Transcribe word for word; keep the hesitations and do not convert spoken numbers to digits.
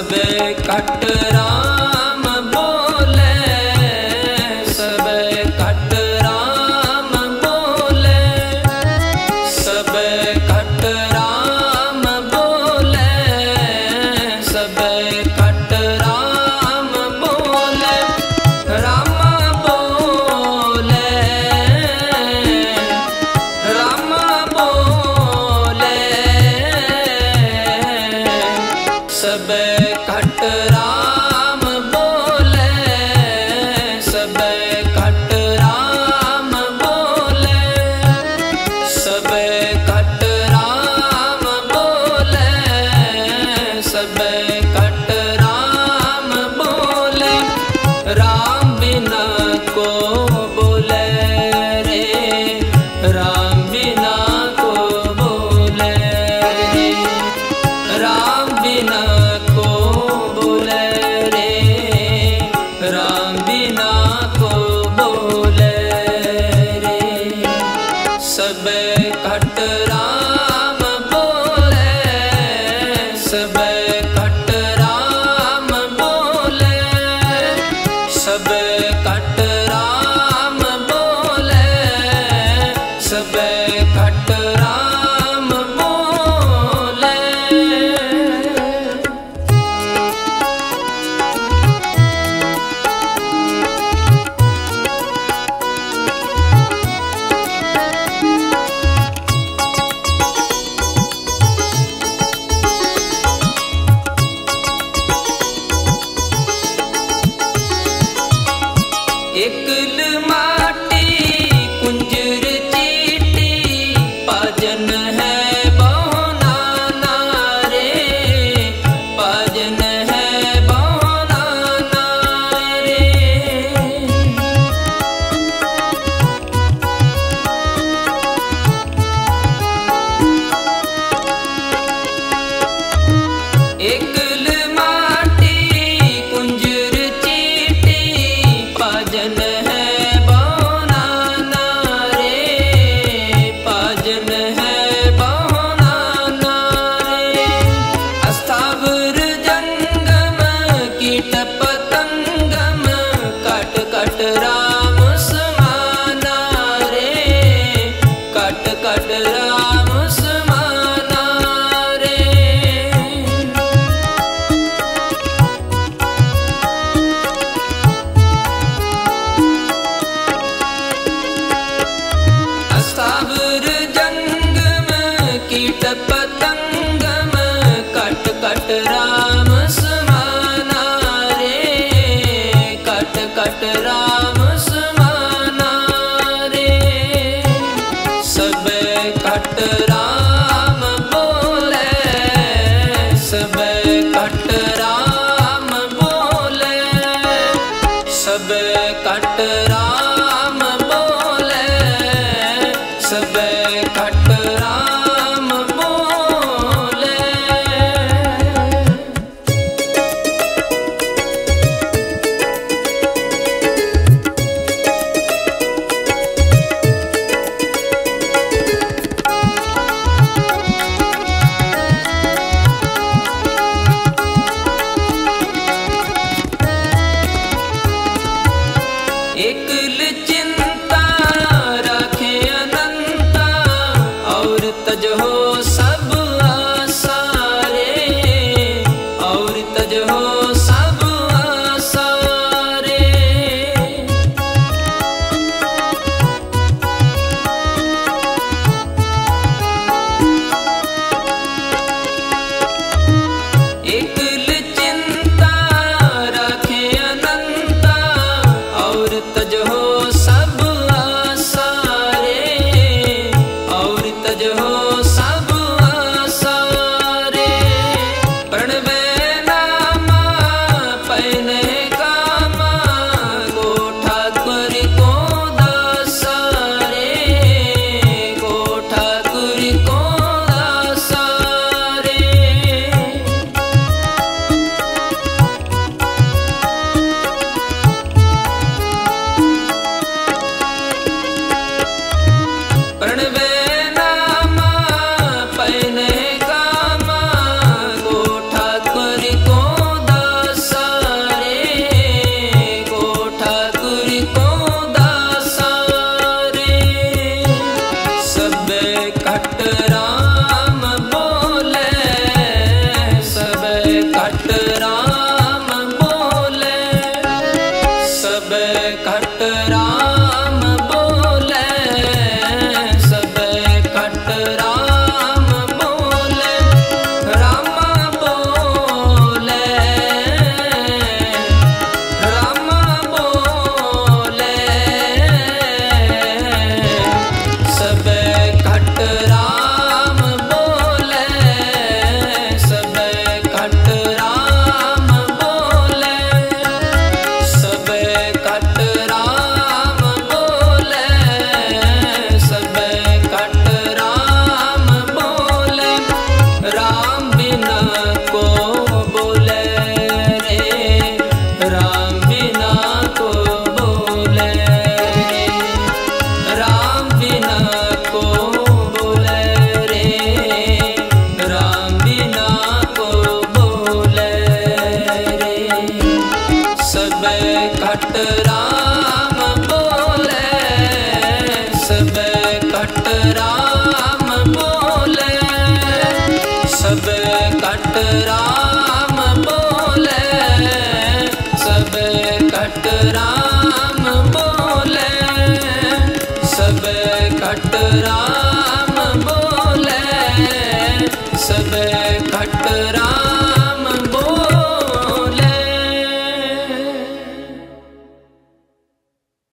सबे कट राम बोले, सबे कट राम बोले, सबे कट राम बोले, सबे कट राम बोले, राम बोले, राम बोले, सबे कट राम बोले, सबे कट राम बोले, सबे कट राम बोले, सबे कट राम बोले, राम बिना को बोले रे, राम बिना को बोले रे, राम बिना को बोले रे, राम बिना को बोले रे, सबे कट राम बोले, सबे कट राम बोले, सबे कट राम बोले, सबे कट राम बोले। एकल माटी कुंजर चीटी, पाजन है बहुना नारे, पाजन है बहुना नारे, एकल माटी कुंजर चीटी, पाजन है बहुना नारे, पाजन है बहुना नारे, अस्थावर जंगम कीट पतंगम, कट कट राम समाना रे, कट कट राम समाना रे, अस्थावर जंगम कीट पतंगम, कट कट राम समाना रे, कट कट राम समाना रे, सबे कट राम बोले, सबे कट राम बोले, सबे कट राम बोले, सबे कट राम बोले। एकल चिंता राखे अनंता, और तज हो सब आसारे, और तज हो सब आसारे, एकल चिंता राखे अनंता, और तज हो सब आसारे, और तज हो सब आसारे, प्रणवे नामा पैने कामा, गो ठाकुर को दासारे, गो ठाकुर को दासारे, प्रणवे नामा घट राम बोले, सब घट राम बोले, सब घट राम बोले, सब घट राम बोले, रामा बोले, रामा बोले, सब घट राम बोले, सब घट राम बोले, सब घट राम बोले, सब घट राम बोले, राम बिना को बोले रे, राम बिना को बोले रे, राम बिना को बोले रे, राम बिना को बोले रे, सब घट राम बोले, सब घट राम बोले, सब घट राम बोले, सब घट राम बोले, सब घट राम बोले, सब घट राम